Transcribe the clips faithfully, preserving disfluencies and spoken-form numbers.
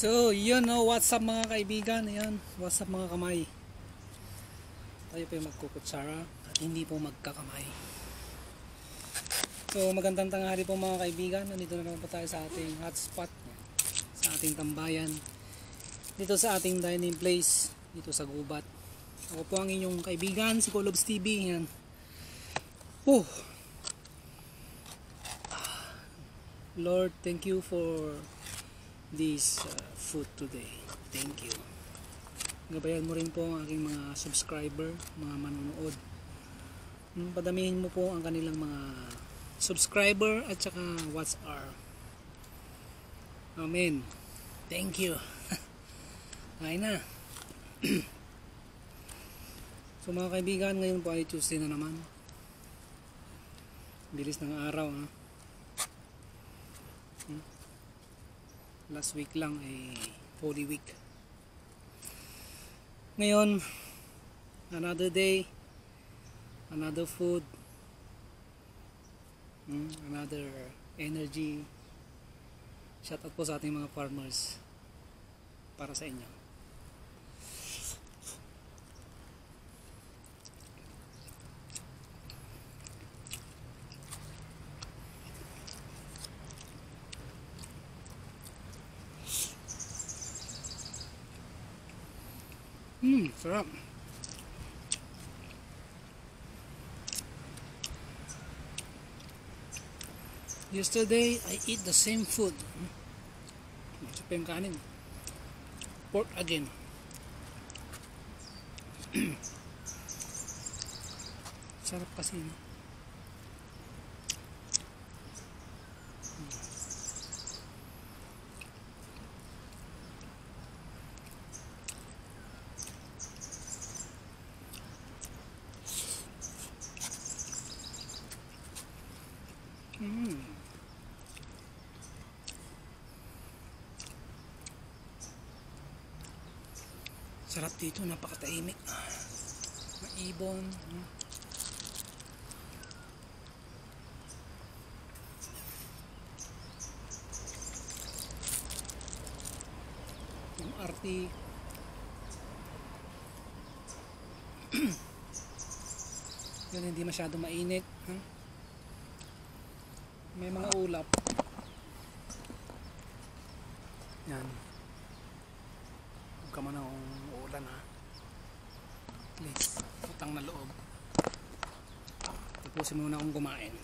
So, yun no, what's up mga kaibigan, ayan, what's up mga kamay. Tayo po yung magkukutsara at hindi po magkakamay. So, magandang tanghali po mga kaibigan. Nandito na naman po tayo sa ating hotspot, sa ating tambayan, dito sa ating dining place, dito sa gubat. Ako po ang inyong kaibigan, si Colobs T V, yan. Oh. Lord, thank you for this uh, food today. Thank you. Gabayan mo rin po ang aking mga subscriber, mga manonood. Padamihin mo po ang kanilang mga subscriber at saka watch hour. Amen. Thank you. Kain na. So mga kaibigan, ngayon po ay Tuesday na naman. Bilis ng araw, ha. Hmm? Last week lang ay Holy Week. Ngayon, another day, another food, hmm, another energy. Shout out po sa ating mga farmers para sa inyo. Hmm, sarap. Yesterday, I eat the same food. Ito pa yung kanin. Pork again. Sarap kasi, no? Mm. Sarap dito, napakatahimik. Maibon. Hmm. Yung arti. Yun, hindi masyado mainit. Huh? May mga ulap. Yan. Huwag ka man akong uulan, ha. Please, utang na loob. Tapusin muna akong kumain.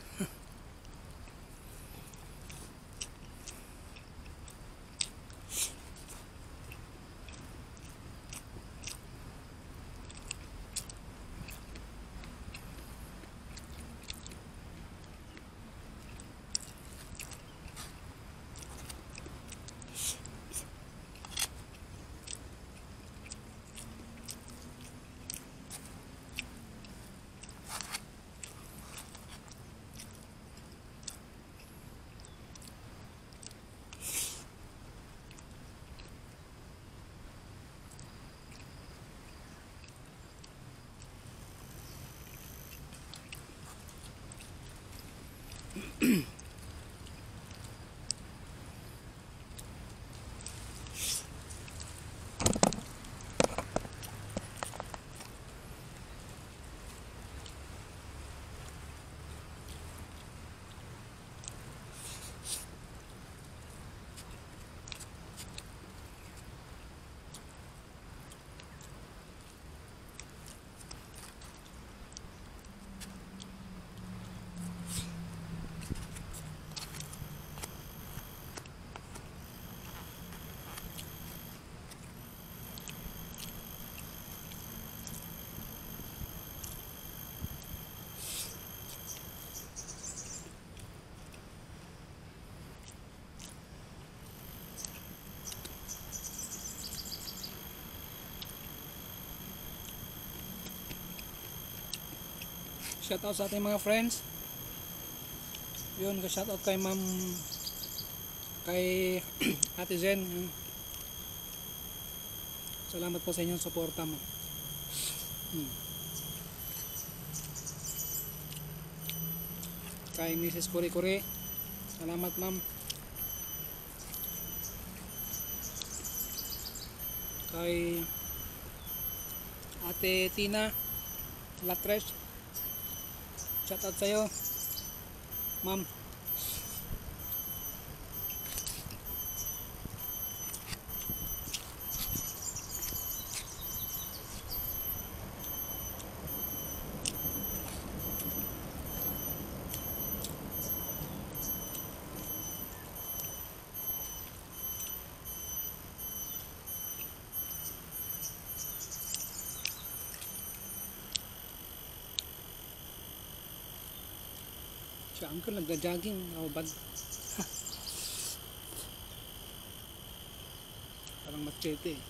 Shout out sa ating mga friends. Yun, shout out kay Ma'am, kay Ate Zen. Salamat po sa inyong suporta mo. Hmm. Kay Missus Kuri Kuri, salamat ma'am. kay Ate Tina Latres. Shout out sa'yo, ma'am. Si uncle nagja-jogging, nakabad. Parang machete eh.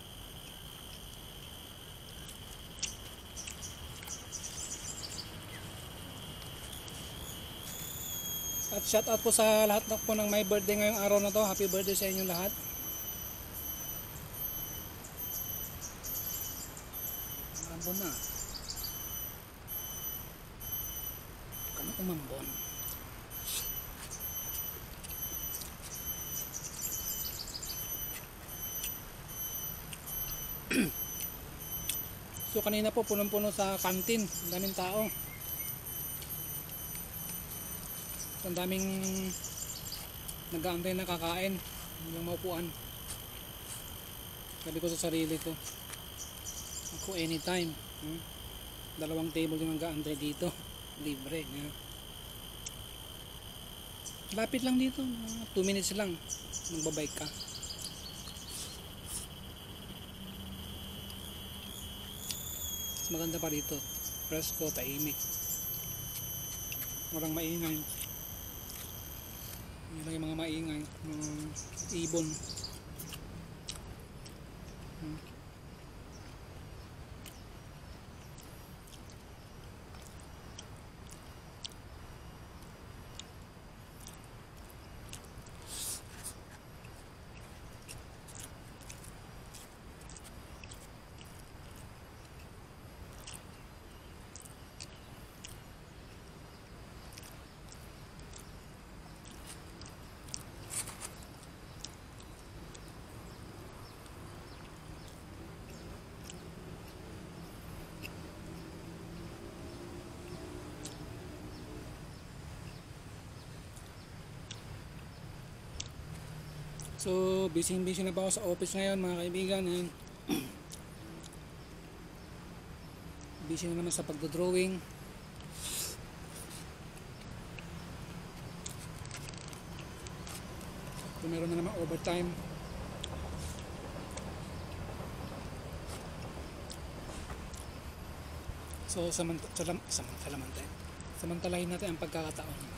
At shout out po sa lahat na po ng may birthday ngayong araw na to. Happy birthday sa inyo lahat. Ambon na. Kano umambon. So kanina po punong-puno sa kantin, ang daming tao. Ang daming nag-aantay na kakain, yung maupuan. Sabi ko sa sarili ko, ako anytime, hmm? Dalawang table yung nag-aantay dito, libre. Yeah. Lapit lang dito, two minutes lang, magbabike ka. Maganda pa dito, presko, tahimik, walang maingay. Yun lang yung mga maingay, mga ibon. hmm. So busy busy na pa ako sa office ngayon mga kaibigan. Ayan. Busy na naman sa pagdodrawing. So meron na naman overtime. So samantala, samantala, samantalahin natin ang pagkakataon.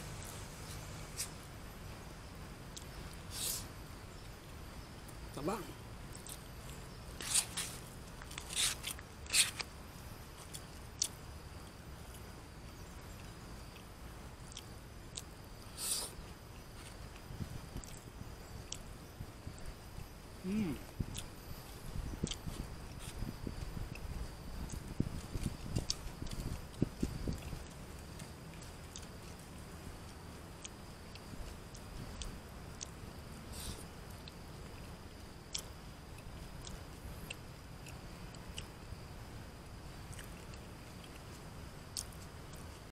Tama.